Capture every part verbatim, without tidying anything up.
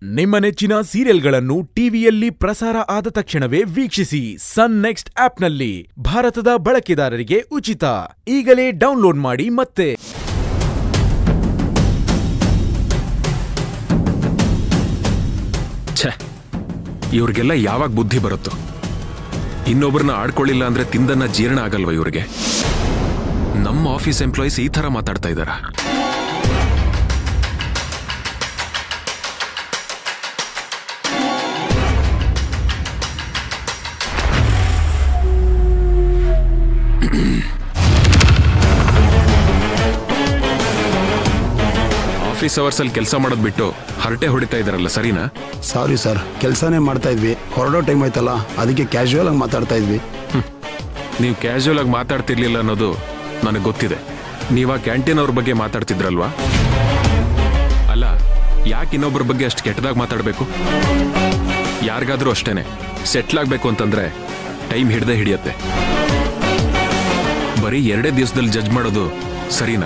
ನಿಮ್ಮ ನೆಚ್ಚಿನ ಸೀರಿಯಲ್ಗಳನ್ನು ಟಿವಿಯಲ್ಲಿ ಪ್ರಸಾರ ಆದ ತಕ್ಷಣವೇ ವೀಕ್ಷಿಸಿ ಸನ್ ನೆಕ್ಸ್ಟ್ ಆಪ್ನಲ್ಲಿ. ಭಾರತದ ಬಳಕೆದಾರರಿಗೆ ಉಚಿತ. ಈಗಲೇ ಡೌನ್ಲೋಡ್ ಮಾಡಿ. ಮತ್ತೆ ಛೆ, ಇವ್ರಿಗೆಲ್ಲ ಯಾವಾಗ ಬುದ್ಧಿ ಬರುತ್ತೋ? ಇನ್ನೊಬ್ಬರನ್ನ ಆಡ್ಕೊಳ್ಳಿಲ್ಲ ಅಂದ್ರೆ ತಿಂದನ್ನ ಜೀರ್ಣ ಆಗಲ್ವ ಇವ್ರಿಗೆ? ನಮ್ಮ ಆಫೀಸ್ ಎಂಪ್ಲಾಯೀಸ್ ಈ ತರ ಮಾತಾಡ್ತಾ ಇದ್ದಾರ. ಆಫೀಸ್ ಅವರ್ಸ್ ಅಲ್ಲಿ ಕೆಲಸ ಮಾಡೋದ್ ಬಿಟ್ಟು ಹರಟೆ ಹೊಡಿತಾ ಇದಾರಲ್ಲ, ಸರಿನಾ? ಸಾರಿ ಸರ್, ಕೆಲಸನೇ ಮಾಡ್ತಾ ಇದ್ವಿ. ಹೊರಡೋ ಟೈಮ್ ಆಯ್ತಲ್ಲ, ಅದಕ್ಕೆ ಕ್ಯಾಶುವಲ್ ಆಗಿ ಮಾತಾಡ್ತಾ ಇದ್ವಿ. ನೀವು ಕ್ಯಾಶುವಲ್ ಆಗಿ ಮಾತಾಡ್ತಿರ್ಲಿಲ್ಲ ಅನ್ನೋದು ನನಗೆ ಗೊತ್ತಿದೆ. ನೀವಾ ಕ್ಯಾಂಟೀನ್ ಅವ್ರ ಬಗ್ಗೆ ಮಾತಾಡ್ತಿದ್ರಲ್ವಾ? ಅಲ್ಲ, ಯಾಕೆ ಇನ್ನೊಬ್ಬರ ಬಗ್ಗೆ ಅಷ್ಟು ಕೆಟ್ಟದಾಗ ಮಾತಾಡಬೇಕು? ಯಾರಿಗಾದ್ರೂ ಅಷ್ಟೇನೆ, ಸೆಟ್ಲ್ ಆಗ್ಬೇಕು ಅಂತಂದ್ರೆ ಟೈಮ್ ಹಿಡ್ದೆ ಹಿಡಿಯತ್ತೆ. ಬರೀ ಎರಡೇ ದಿವಸದಲ್ಲಿ ಜಡ್ಜ್ ಮಾಡೋದು ಸರಿನಾ?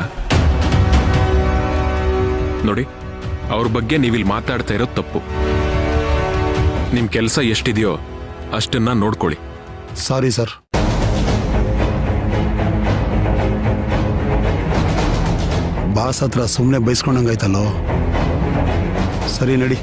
ನೋಡಿ, ಅವ್ರ ಬಗ್ಗೆ ನೀವಿಲ್ಲಿ ಮಾತಾಡ್ತಾ ಇರೋದು ತಪ್ಪು. ನಿಮ್ ಕೆಲಸ ಎಷ್ಟಿದೆಯೋ ಅಷ್ಟನ್ನ ನೋಡ್ಕೊಳ್ಳಿ. Sorry sir. ಬಾಸ್ ಹತ್ರ ಸುಮ್ಮನೆ ಬೈಸ್ಕೊಂಡಂಗಾಯ್ತಲ್ಲೋ. ಸರಿ, ನಡಿ.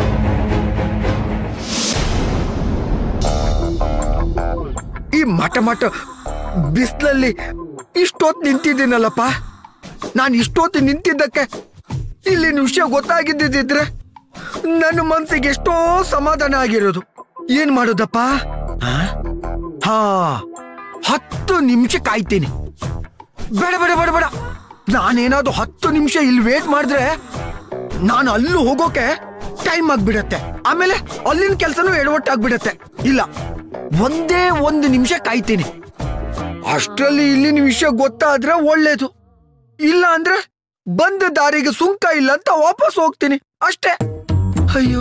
ಈ ಮಠ ಮಠ ಬಿಸಿಲಲ್ಲಿ ಇಷ್ಟೊತ್ತು ನಿಂತಿದ್ದೀನಲ್ಲಪ್ಪ. ನಾನು ಇಷ್ಟೊತ್ತು ನಿಂತಿದ್ದಕ್ಕೆ ಇಲ್ಲಿನ ವಿಷಯ ಗೊತ್ತಾಗಿದ್ದಿದ್ರೆ ನನ್ನ ಮನಸ್ಸಿಗೆ ಎಷ್ಟೋ ಸಮಾಧಾನ ಆಗಿರೋದು. ಏನ್ ಮಾಡೋದಪ್ಪ? ಹಾ, ಹತ್ತು ನಿಮಿಷ ಕಾಯ್ತೀನಿ. ಬೇಡ ಬೇಡ ಬೇಡ ಬೇಡ, ನಾನೇನಾದ್ರು ಹತ್ತು ನಿಮಿಷ ಇಲ್ಲಿ ವೇಟ್ ಮಾಡಿದ್ರೆ ನಾನು ಅಲ್ಲೂ ಹೋಗೋಕೆ ಟೈಮ್ ಆಗ್ಬಿಡತ್ತೆ. ಆಮೇಲೆ ಅಲ್ಲಿನ ಕೆಲಸನೂ ಎಡವಟ್ಟಾಗ್ಬಿಡತ್ತೆ. ಇಲ್ಲ, ಒಂದೇ ಒಂದು ನಿಮಿಷ ಕಾಯ್ತೀನಿ. ಅಷ್ಟರಲ್ಲಿ ಇಲ್ಲಿನ ವಿಷಯ ಗೊತ್ತಾದ್ರೆ ಒಳ್ಳೇದು. ಇಲ್ಲ ಅಂದ್ರೆ ಬಂದ ದಾರಿಗೆ ಸುಂಕ ಇಲ್ಲ ಅಂತ ವಾಪಸ್ ಹೋಗ್ತೀನಿ ಅಷ್ಟೇ. ಅಯ್ಯೋ,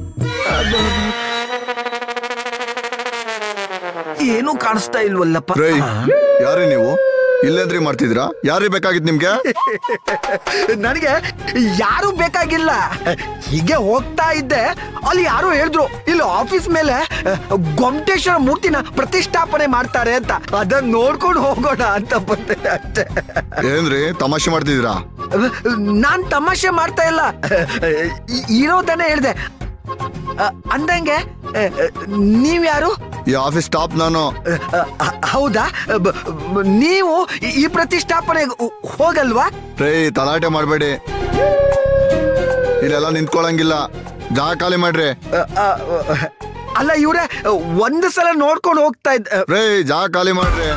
ಏನು ಕಾಣಿಸ್ತಾ ಇಲ್ವಲ್ಲಪ್ಪ. ಯಾರೇ ನೀವು? ಇಲ್ಲೇಂದ್ರಿ ಮಾಡ್ತಿದ್ರಾ? ಯಾರೇ ಬೇಕಾಗಿತ್ತು ನಿಮ್ಗೆ? ನನಗೆ ಯಾರು ಬೇಕಾಗಿಲ್ಲ, ಹೀಗೆ ಹೋಗ್ತಾ ಇದ್ದೆ. ಅಲ್ಲಿ ಯಾರು ಹೇಳಿದ್ರು ಇಲ್ಲಿ ಆಫೀಸ್ ಮೇಲೆ ಗೊಮ್ಮಟೇಶ್ವರ ಮೂರ್ತಿನ ಪ್ರತಿಷ್ಠಾಪನೆ ಮಾಡ್ತಾರೆ ಅಂತ. ಅದನ್ನ ನೋಡ್ಕೊಂಡು ಹೋಗೋಣ ಅಂತ ಬಂದೆ ಅಷ್ಟೇ. ಏನ್ರಿ ತಮಾಷೆ ಮಾಡ್ತಿದ್ದೀರಾ? ನಾನ್ ತಮಾಷೆ ಮಾಡ್ತಾ ಇಲ್ಲ, ಇರೋದನ್ನೇ ಹೇಳ್ದೆ. ಅಂದಂಗೆ ನೀವ್ಯಾರು? ಈ ಆಫೀಸ್ ಸ್ಟಾಫ್ ನಾನು. ಹೌದಾ? ನೀವು ಈ ಪ್ರತಿಷ್ಠಾಪನೆ ಹೋಗಲ್ವಾ? ರೇ, ತಲಾಟೆ ಮಾಡ್ಬೇಡಿ. ಇಲ್ಲೆಲ್ಲ ನಿಂತ್ಕೊಳಂಗಿಲ್ಲ, ಜಾಗ ಖಾಲಿ ಮಾಡ್ರಿ. ಅಲ್ಲ ಇವ್ರೆ, ಒಂದು ಸಲ ನೋಡ್ಕೊಂಡು ಹೋಗ್ತಾ ಇದ್ದ. ರೇ, ಜಾಗ ಖಾಲಿ ಮಾಡ್ರಿ.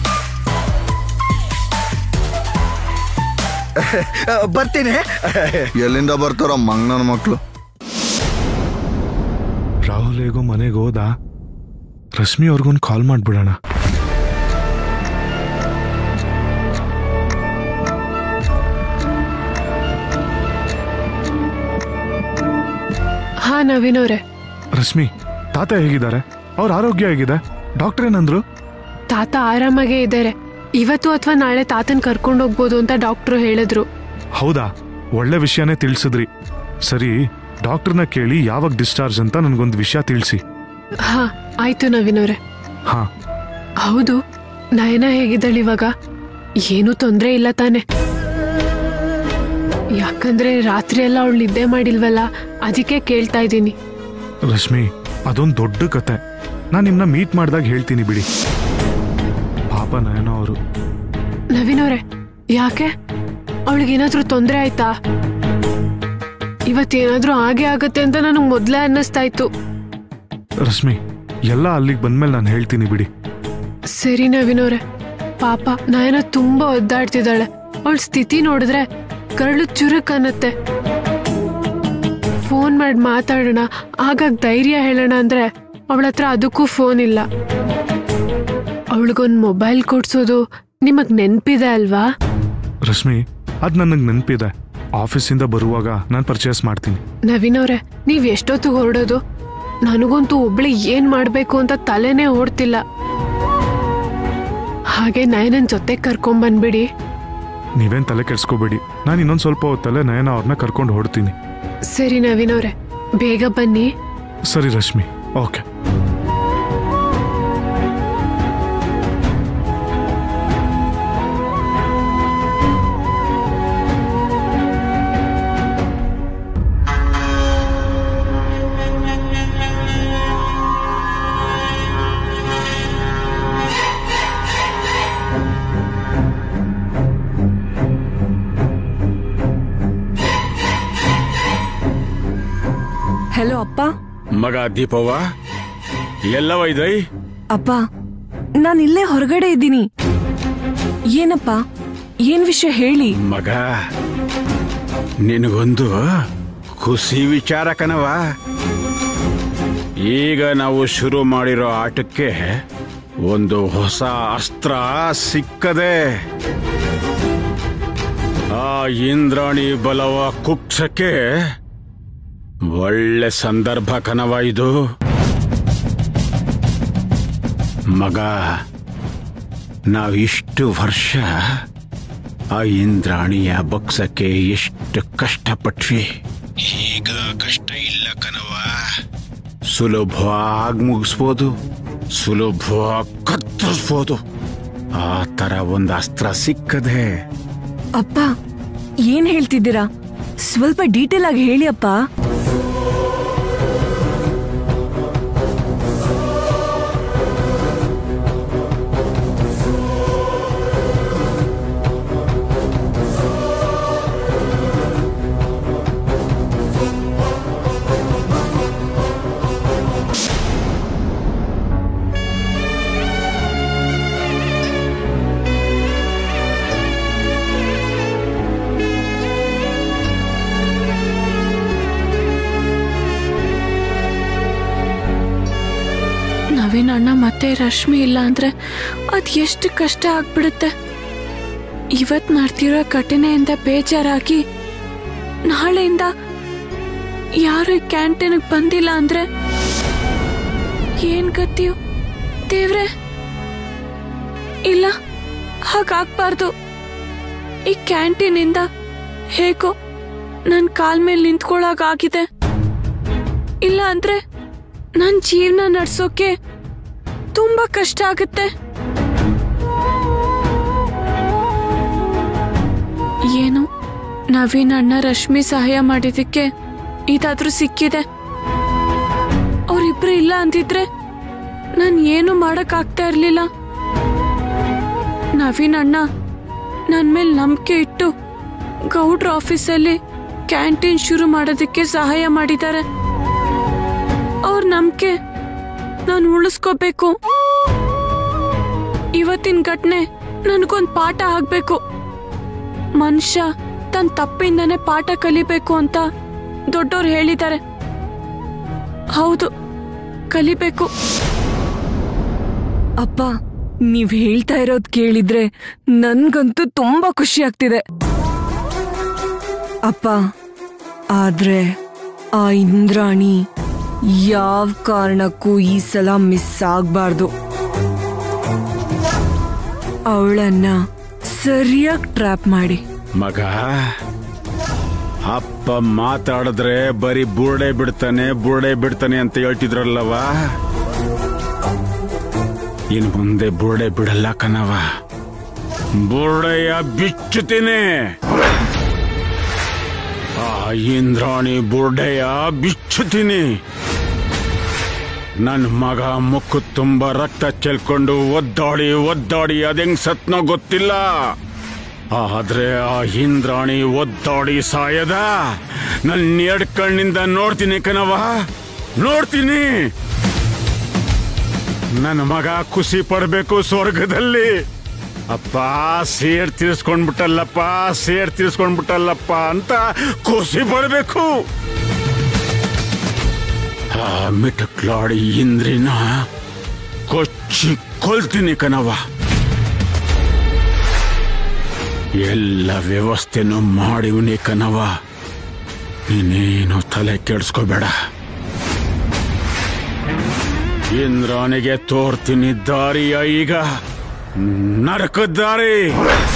ಬರ್ತೀನಿ. ಎಲ್ಲಿಂದ ಬರ್ತಾರ ಮಂಗನ ಮಕ್ಳು? ರಾಹುಲ್ ಹೇಗೋ ಮನೆಗೆ ಹೋದ. ರಶ್ಮಿ ಅವ್ರಿಗೊಂದು ಕಾಲ್ ಮಾಡ್ಬಿಡೋಣ. ಹಾ ನವೀನ್ ಅವರೇ. ರಶ್ಮಿ, ತಾತ ಹೇಗಿದ್ದಾರೆ? ಅವ್ರ ಆರೋಗ್ಯ ಹೇಗಿದೆ? ಡಾಕ್ಟರ್ ಏನಂದ್ರು? ತಾತ ಆರಾಮಾಗೇ ಇದ್ದಾರೆ. ಇವತ್ತು ಅಥವಾ ನಾಳೆ ತಾತನ್ ಕರ್ಕೊಂಡು ಹೋಗ್ಬೋದು ಅಂತ ಡಾಕ್ಟ್ರು ಹೇಳಿದ್ರು. ಹೌದಾ? ಒಳ್ಳೆ ವಿಷಯನೇ ತಿಳಿಸಿದ್ರಿ. ಸರಿ, ಡಾಕ್ಟರ್ನ ಕೇಳಿ ಯಾವಾಗ ಡಿಸ್ಚಾರ್ಜ್ ಅಂತ ನನ್ಗೊಂದು ವಿಷಯ ತಿಳಿಸಿ. ಹಾ ಆಯ್ತು ನವೀನ್ ಅವರೇ. ಹಾ ಹೌದು, ನಯನ ಹೇಗಿದ್ದಾಳೆ ಇವಾಗ? ಏನೂ ತೊಂದ್ರೆ ಇಲ್ಲ ತಾನೆ? ಯಾಕಂದ್ರೆ ರಾತ್ರಿ ಎಲ್ಲ ಅವಳು ನಿದ್ದೆ ಮಾಡಿಲ್ವಲ್ಲ, ಅದಕ್ಕೆ ಕೇಳ್ತಾ ಇದ್ದೀನಿ. ರಶ್ಮಿ, ಅದೊಂದು ದೊಡ್ಡ ಕತೆ. ನಾನು ನಿಮ್ನ ಮೀಟ್ ಮಾಡಿದಾಗ ಹೇಳ್ತೀನಿ ಬಿಡಿ. ಪಾಪ ನಯನ ಅವರು. ನವೀನ್ ಅವರೇ, ಯಾಕೆ? ಅವಳಿಗೇನಾದ್ರೂ ತೊಂದರೆ ಆಯ್ತಾ? ಇವತ್ತೇನಾದ್ರೂ ಹಾಗೆ ಆಗತ್ತೆ ಅಂತ ನನಗೆ ಮೊದ್ಲೇ ಅನ್ನಿಸ್ತಾ ಇತ್ತು. ರಶ್ಮಿ, ಎಲ್ಲ ಅಲ್ಲಿಗೆ ಬಂದ್ಮೇಲೆ ನಾನು ಹೇಳ್ತೀನಿ ಬಿಡಿ. ಸರಿ ನವೀನ್ ಅವರೇ. ಪಾಪ ನಯನ ತುಂಬಾ ಒದ್ದಾಡ್ತಿದ್ದಾಳೆ. ಅವಳ ಸ್ಥಿತಿ ನೋಡಿದ್ರೆ ಕರಳು ಚುರುಕ್ ಅನ್ನತ್ತೆ. ಫೋನ್ ಮಾಡಿ ಮಾತಾಡೋಣ, ಆಗಾಗ ಧೈರ್ಯ ಹೇಳೋಣ ಅಂದ್ರೆ ಅವಳ ಹತ್ರ ಅದಕ್ಕೂ ಫೋನ್ ಇಲ್ಲ. ಅವಳಿಗೊಂದು ಮೊಬೈಲ್ ಕೊಡ್ಸೋದು ನಿಮಗ್ ನೆನ್ಪಿದೆ ಅಲ್ವಾ? ರಶ್ಮಿ, ಅದ್ ನನಗೆ ನೆನಪಿದೆ. ಆಫೀಸಿಂದ ಬರುವಾಗ ನಾನು ಪರ್ಚೇಸ್ ಮಾಡ್ತೀನಿ. ನವೀನ್ ಅವ್ರೆ, ನೀವ್ ಎಷ್ಟೊತ್ತು ಹೊರಡೋದು? ನನಗಂತೂ ಒಬ್ಳೆ ಏನ್ ಮಾಡ್ಬೇಕು ಅಂತ ತಲೆನೇ ಓಡ್ತಿಲ್ಲ. ಹಾಗೆ ನಯನನ್ ಜೊತೆ ಕರ್ಕೊಂಡ್ ಬಂದ್ಬಿಡಿ. ನೀವೇನ್ ತಲೆ ಕೆಡ್ಸ್ಕೋಬೇಡಿ, ನಾನು ಇನ್ನೊಂದ್ ಸ್ವಲ್ಪ ಹೊತ್ತಲ್ಲೇ ನಯನ ಅವ್ರನ್ನ ಕರ್ಕೊಂಡು ಹೊಡ್ತೀನಿ. ಸರಿ ನವೀನ್ ಅವ್ರೆ, ಬೇಗ ಬನ್ನಿ. ಸರಿ ರಶ್ಮಿ, ಓಕೆ. ಹಲೋ ಅಪ್ಪ. ಮಗ ದೀಪವ್ವ, ಎಲ್ಲವ ಇದೈ? ಅಪ್ಪ, ನಾನು ಇಲ್ಲೇ ಹೊರಗಡೆ ಇದ್ದೀನಿ. ಏನಪ್ಪ, ಏನ್ ವಿಷಯ ಹೇಳಿ. ಮಗ, ನಿನಗೊಂದು ಖುಷಿ ವಿಚಾರ ಕಣವ. ಈಗ ನಾವು ಶುರು ಮಾಡಿರೋ ಆಟಕ್ಕೆ ಒಂದು ಹೊಸ ಅಸ್ತ್ರ ಸಿಕ್ಕದೆ. ಆ ಇಂದ್ರಾಣಿ ಬಲವ ಕುಗ್ಸಕ್ಕೆ ಒಳ್ಳೆ ಸಂದರ್ಭ ಕಣವ ಇದು. ಮಗ, ನಾವಿಷ್ಟು ವರ್ಷ ಆ ಇಂದ್ರಾಣಿಯ ಬಗ್ಸಕ್ಕೆ ಎಷ್ಟು ಕಷ್ಟಪಟ್ವಿ. ಈಗ ಕಷ್ಟ ಇಲ್ಲ ಕಣವ. ಸುಲಭವಾಗಿ ಮುಗಿಸ್ಬೋದು, ಸುಲಭವಾಗಿ ಕತ್ತರಿಸ್ಬೋದು. ಆ ತರ ಒಂದು ಅಸ್ತ್ರ ಸಿಕ್ಕದೆ. ಅಪ್ಪ, ಏನ್ ಹೇಳ್ತಿದ್ದೀರಾ? ಸ್ವಲ್ಪ ಡೀಟೇಲ್ ಆಗಿ ಹೇಳಿ ಅಪ್ಪ. ನವೀನ್ ಅಣ್ಣ ಮತ್ತೆ ರಶ್ಮಿ ಇಲ್ಲ ಅಂದ್ರೆ ಅದ್ ಎಷ್ಟು ಕಷ್ಟ ಆಗ್ಬಿಡುತ್ತೆ. ಇವತ್ ಮಾಡ್ತಿರೋ ಘಟನೆಯಿಂದ ಬೇಜಾರಾಗಿ ನಾಳೆಯಿಂದ ಯಾರು ಕ್ಯಾಂಟೀನ್ಗೆ ಬಂದಿಲ್ಲ ಅಂದ್ರೆ ಏನ್ ಗತಿಯೋ ದೇವ್ರೆ. ಇಲ್ಲ, ಹಾಗಾಗ್ಬಾರ್ದು. ಈ ಕ್ಯಾಂಟೀನ್ ಇಂದ ಹೇಗೋ ನನ್ ಕಾಲ್ ಮೇಲೆ ನಿಂತ್ಕೊಳ್ಳಾಗಿದೆ. ಇಲ್ಲ ಅಂದ್ರೆ ನನ್ ಜೀವನ ನಡ್ಸೋಕೆ ತುಂಬಾ ಕಷ್ಟ ಆಗುತ್ತೆ. ಏನು, ನವೀನ್ ಅಣ್ಣ ರಶ್ಮಿ ಸಹಾಯ ಮಾಡಿದಕ್ಕೆ ಇದಾದ್ರೂ ಸಿಕ್ಕಿದೆ. ಅವ್ರಿಬ್ರು ಇಲ್ಲ ಅಂತಿದ್ರೆ ನಾನ್ ಏನು ಮಾಡಕ್ ಆಗ್ತಾ ಇರ್ಲಿಲ್ಲ. ನವೀನ್ ಅಣ್ಣ ನನ್ ಮೇಲೆ ನಂಬಿಕೆ ಇಟ್ಟು ಗೌಡ್ರ ಆಫೀಸಲ್ಲಿ ಕ್ಯಾಂಟೀನ್ ಶುರು ಮಾಡೋದಕ್ಕೆ ಸಹಾಯ ಮಾಡಿದ್ದಾರೆ. ಅವ್ರ ನಂಬಿಕೆ ನಾನು ಉಳಿಸ್ಕೋಬೇಕು. ಇವತ್ತಿನ ಘಟನೆ ನನ್ಗೊಂದ್ ಪಾಠ ಆಗ್ಬೇಕು. ಮನುಷ್ಯ ತನ್ನ ತಪ್ಪಿಂದನೇ ಪಾಠ ಕಲಿಬೇಕು ಅಂತ ದೊಡ್ಡೋರು ಹೇಳಿದ್ದಾರೆ. ಹೌದು, ಕಲಿಬೇಕು. ಅಪ್ಪ, ನೀವ್ ಹೇಳ್ತಾ ಇರೋದ್ ಕೇಳಿದ್ರೆ ನನ್ಗಂತೂ ತುಂಬಾ ಖುಷಿ ಆಗ್ತಿದೆ ಅಪ್ಪ. ಆದ್ರೆ ಆ ಇಂದ್ರಾಣಿ ಯಾವ ಕಾರಣಕ್ಕೂ ಈ ಸಲ ಮಿಸ್ ಆಗ್ಬಾರ್ದು. ಅವಳನ್ನ ಸರಿಯಾಗಿ ಟ್ರ್ಯಾಪ್ ಮಾಡಿ. ಮಗ, ಅಪ್ಪ ಮಾತಾಡಿದ್ರೆ ಬರೀ ಬುರ್ಡೆ ಬಿಡ್ತಾನೆ ಬುರ್ಡೆ ಬಿಡ್ತಾನೆ ಅಂತ ಹೇಳ್ತಿದ್ರಲ್ಲವ. ಇನ್ ಮುಂದೆ ಬುರ್ಡೆ ಬಿಡಲ್ಲ ಕಣವ. ಬುರ್ಡೆಯ ಬಿಚ್ಚುತ್ತೀನಿ. ಆ ಇಂದ್ರಾಣಿ ಬುರ್ಡೆಯ ಬಿಚ್ಚುತ್ತೀನಿ. ನನ್ ಮಗ ಮುಕ್ಕು ತುಂಬಾ ರಕ್ತ ಚೆಲ್ಕೊಂಡು ಒದ್ದಾಡಿ ಒದ್ದಾಡಿ ಅದೆಂಗ್ ಸತ್ನೋ ಗೊತ್ತಿಲ್ಲ. ಆದ್ರೆ ಆ ಇಂದ್ರಾಣಿ ಒದ್ದಾಡಿ ಸಾಯದ ನನ್ನ ಎರಡ್ ಕಣ್ಣಿಂದ ನೋಡ್ತೀನಿ ಕಣವ, ನೋಡ್ತೀನಿ. ನನ್ನ ಮಗ ಖುಷಿ ಪಡ್ಬೇಕು ಸ್ವರ್ಗದಲ್ಲಿ. ಅಪ್ಪ ಸೇರ್ ತೀರ್ಸ್ಕೊಂಡ್ಬಿಟ್ಟಲ್ಲಪ್ಪ, ಸೇರ್ ತೀರ್ಸ್ಕೊಂಡ್ಬಿಟ್ಟಲ್ಲಪ್ಪ ಅಂತ ಖುಷಿ ಪಡ್ಬೇಕು. ಆ ಮಿಟಕ್ಲಾಡಿ ಇಂದ್ರಿನ ಕೊಚ್ಚಿ ಕೊಲ್ತೀನಿ ಕಣವ. ಎಲ್ಲ ವ್ಯವಸ್ಥೆನೂ ಮಾಡಿವ್ನಿ ಕಣವ. ನೀನೇನು ತಲೆ ಕೆಡ್ಸ್ಕೋಬೇಡ. ಇಂದ್ರಾಣಿಗೆ ತೋರ್ತೀನಿ ದಾರಿಯ ಈಗ ನರಕ ದಾರಿ.